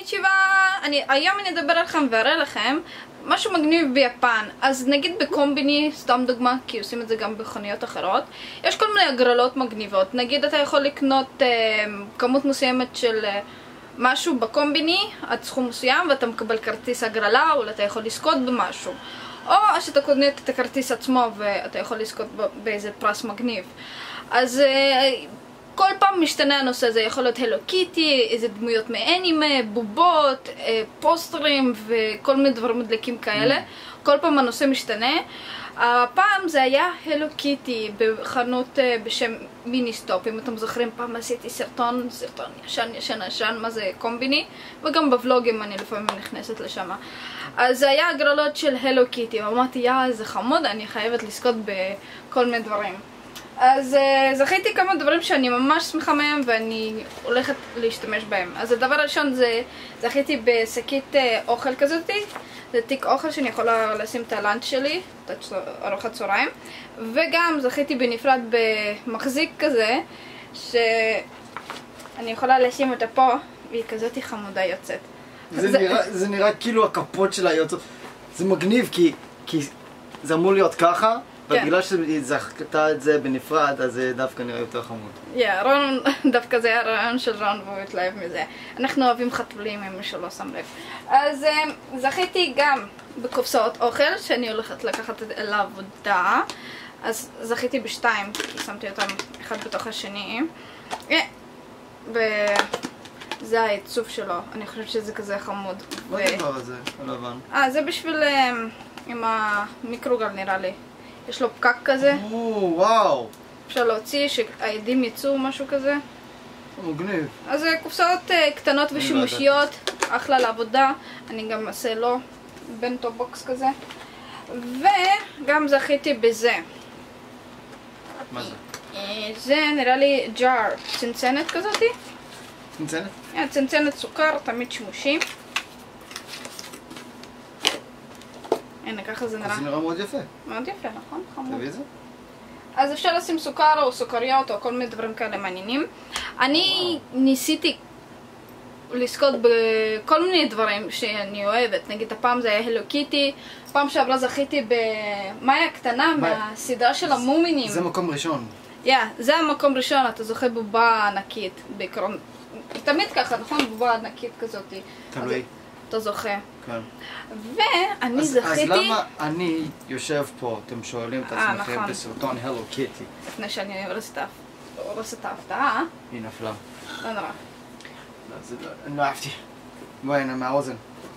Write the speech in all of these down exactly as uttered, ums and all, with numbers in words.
קוניצ'יבה, אני היום אני אדבר עליכם ואראה לכם משהו מגניב ביפן. אז נגיד בקומביני, סתם דוגמה, כי עושים את זה גם בחנויות אחרות, יש כל מיני הגרלות מגניבות. נגיד אתה יכול לקנות אה, כמות מסוימת של אה, משהו בקומביני עד סכום מסוים ואתה מקבל כרטיס הגרלה, או אתה יכול לזכות במשהו, או שאתה קונה את הכרטיס עצמו ואתה יכול לזכות באיזה פרס מגניב. אז אה, כל פעם משתנה הנושא הזה, יכול להיות הלו קיטי, איזה דמויות מאנימה, בובות, פוסטרים וכל מיני דברים מדליקים כאלה. כל פעם הנושא משתנה. הפעם זה היה הלו קיטי בחנות בשם מיניסטופ. אם אתם זוכרים, פעם עשיתי סרטון, סרטון ישן ישן ישן, מה זה קומביני, וגם בוולוגים אני לפעמים נכנסת לשם. אז זה היה הגרלות של הלו קיטי, ואמרתי, יא, זה חמוד, אני חייבת לזכות בכל מיני דברים. אז uh, זכיתי כמה דברים שאני ממש שמחה מהם ואני הולכת להשתמש בהם. אז הדבר הראשון זה, זכיתי בשקית uh, אוכל כזאתי. זה תיק אוכל שאני יכולה לשים את הלאנץ' שלי, את ארוחת צהריים. וגם זכיתי בנפרד במחזיק כזה, שאני יכולה לשים אותה פה, והיא כזאתי חמודה יוצאת. זה, זה... נראה, זה נראה כאילו הכפות שלה יוצאות. זה מגניב כי, כי זה אמור להיות ככה. ובגלל שזכתה את זה בנפרד, אז זה דווקא נראה יותר חמוד. כן, רון, דווקא זה היה רעיון של רון והוא התלהב מזה. אנחנו אוהבים חתולים, אם מישהו לא שם לב. אז זכיתי גם בקופסאות אוכל, שאני הולכת לקחת לעבודה. אז זכיתי בשתיים, כי שמתי אותם אחד בתוך השני. וזה העיצוב שלו, אני חושבת שזה כזה חמוד. מה הדבר הזה, הלבן? אה, זה בשביל עם המיקרוגל נראה לי. יש לו פקק כזה. או, וואו. אפשר להוציא שהעדים יצאו משהו כזה. מגניב. אז זה קופסאות קטנות ושימושיות, אחלה לעבודה. אני גם אעשה לו בנטו בוקס כזה. וגם זכיתי בזה. מה זה? זה נראה לי ג'אר, צנצנת כזאתי. צנצנת? כן, צנצנת סוכר, תמיד שימושי. הנה, ככה זה נראה. זה נראה מאוד יפה. מאוד יפה, נכון? חמוד. תביא את זה? אז אפשר לשים סוכר או סוכריות או כל מיני דברים כאלה מעניינים. אני ניסיתי לזכות בכל מיני דברים שאני אוהבת. נגיד, הפעם זה היה הלו קיטי, פעם שעברה זכיתי במאיה הקטנה מהסדרה של המומינים. זה מקום ראשון. יא, זה המקום ראשון, אתה זוכה בובה ענקית בעיקרון. תמיד ככה, נכון? בובה ענקית כזאת. תלוי. אתה זוכה. כן. ואני אז, זכיתי... אז למה אני יושב פה, אתם שואלים את עצמכם נכון. בסרטון הלו קיטי? לפני שאני הורסת את ההפתעה. היא נפלה. לא נורא. לא, זה לא, אני לא אהבתי. בואי, הנה, מהאוזן.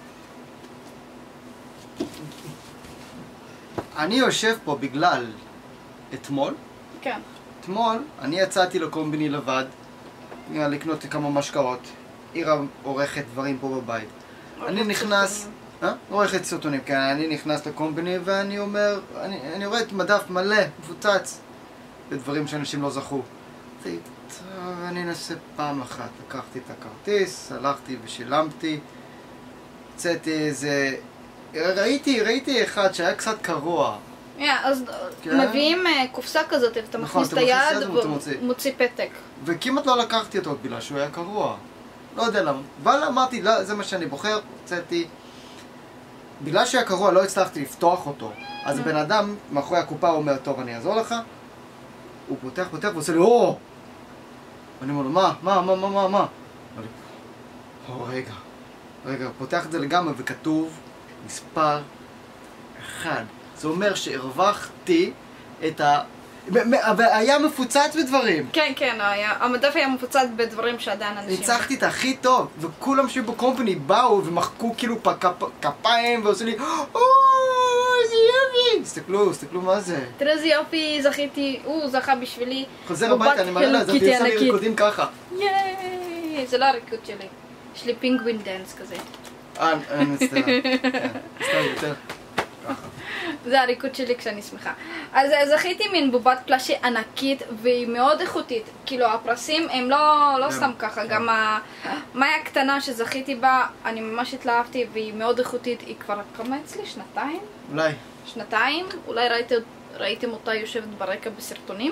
אני יושב פה בגלל אתמול. כן. אתמול אני יצאתי לקומביני לבד לקנות כמה משקאות. עירה עורכת דברים פה בבית. אני נכנס... אה? עורכת סרטונים, כן. אני נכנס לקומביני ואני אומר... אני, אני רואה את מדף מלא, מפוצץ, בדברים שאנשים לא זכו. טוב, אני אנסה פעם אחת. לקחתי את הכרטיס, הלכתי ושילמתי. יצאתי איזה... ראיתי, ראיתי אחד שהיה קצת קרוע. יא, אז מביאים קופסה כזאת, ואתה מכניס את היד ומוציא פתק. וכמעט לא לקחתי אותו בגלל שהוא היה קרוע. לא יודע למה. אבל אמרתי, לא, זה מה שאני בוחר, הוצאתי. בגלל שהיה קרוע לא הצלחתי לפתוח אותו. אז בן אדם מאחורי הקופה אומר, טוב, אני אעזור לך. הוא פותח, פותח, ועושה לי, או! ואני אומר לו, מה? מה? מה? מה? מה? מה? או, רגע. רגע, פותח את זה לגמרי וכתוב מספר אחד. זה אומר שהרווחתי את ה... והיה מפוצץ בדברים. כן, כן, המדף היה מפוצץ בדברים שעדיין אנשים... ניצחתי את הכי טוב, וכולם שהיו בקומפני באו ומחקו כאילו כפיים ועשו לי, או, איזה יופי! תסתכלו, תסתכלו מה זה. תראה איזה יופי, זכיתי, הוא זכה בשבילי. חוזר הביתה, אני מראה לה, זה עושה לי ריקודים ככה. ייי, זה לא הריקוד שלי. יש לי פינגווין דנס כזה. אה, אני מצטער. סתם יותר. זה הריקוד שלי כשאני שמחה. אז זכיתי מין בובת פלאשי ענקית והיא מאוד איכותית. כאילו הפרסים הם לא, לא סתם ככה. גם המאיה הקטנה שזכיתי בה, אני ממש התלהבתי והיא מאוד איכותית. היא כבר כמה אצלי? שנתיים? אולי. שנתיים? אולי ראיתם, ראיתם אותה יושבת ברקע בסרטונים.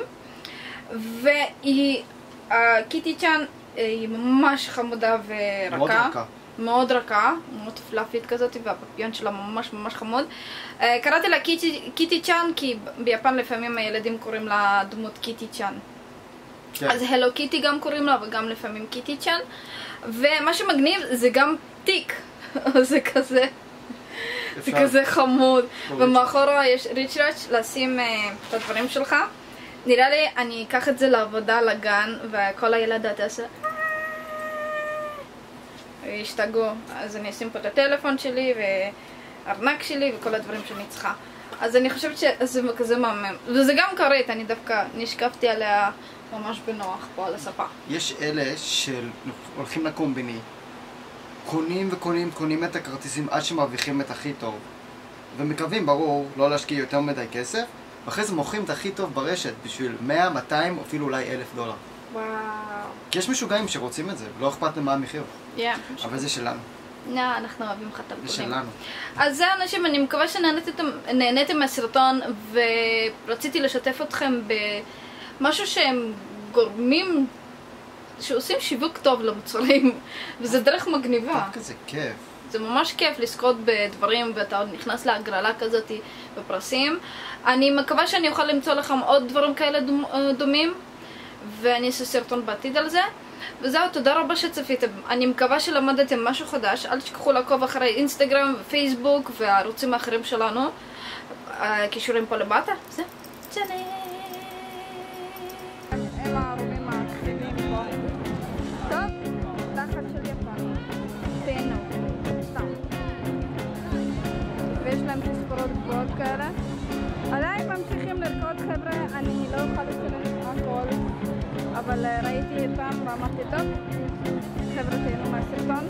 והיא, קיטי צ'אן, היא ממש חמודה ורכה. מאוד רכה. מאוד רכה, מאוד פלאפית כזאת, והפפיון שלה ממש ממש חמוד. קראתי לה קיטי, קיטי צ'אן, כי ביפן לפעמים הילדים קוראים לה דמות קיטי צ'אן. כן. אז הלו קיטי גם קוראים לה, וגם לפעמים קיטי צ'אן. ומה שמגניב זה גם תיק. זה כזה, זה כזה חמוד. ומאחורה יש ריצ'ראץ' לשים את הדברים שלך. נראה לי אני אקח את זה לעבודה לגן, וכל הילדה תעשה וישתגעו. אז אני אשים פה את הטלפון שלי והארנק שלי וכל הדברים שאני צריכה. אז אני חושבת שזה כזה מהמם. וזה גם כרית, אני דווקא נשקפתי עליה ממש בנוח פה על הספה. יש אלה שהולכים לקומביני, קונים וקונים, קונים את הכרטיסים עד שמרוויחים את הכי טוב. ומקווים, ברור, לא להשקיע יותר מדי כסף, ואחרי זה מוכרים את הכי טוב ברשת בשביל מאה, מאתיים, או אפילו אולי אלף דולר. וואו. כי יש משוגעים שרוצים את זה, לא אכפת למה המחיר. Yeah, אבל זה שלנו. לא, אנחנו אוהבים חתלתולים. זה שלנו. אז זה אנשים, אני מקווה שנהניתם מהסרטון, ורציתי לשתף אתכם במשהו שהם גורמים, שעושים שיווק טוב למוצרים, וזה דרך מגניבה. זה כיף. זה ממש כיף לזכות בדברים, ואתה עוד נכנס להגרלה כזאת בפרסים. אני מקווה שאני אוכל למצוא לכם עוד דברים כאלה דומים, ואני אעשה סרטון בעתיד על זה. וזהו, תודה רבה שצפיתם. אני מקווה שלמדתם משהו חדש. אל תשכחו לעקוב אחרי אינסטגרם ופייסבוק והערוצים האחרים שלנו. הקישורים פה למטה. זהו. צ'אלה. אלה הערומים האחרים פה. טוב, תחת של יפן. תהנו. סתם. ויש להם תספורות גבוהות כאלה. עדיין ממשיכים לרקוד, חבר'ה. אני לא אוכל לצלם הכל. אבל ראיתי פעם ואמרתי טוב, חבר'ה תהנו מהסרטון.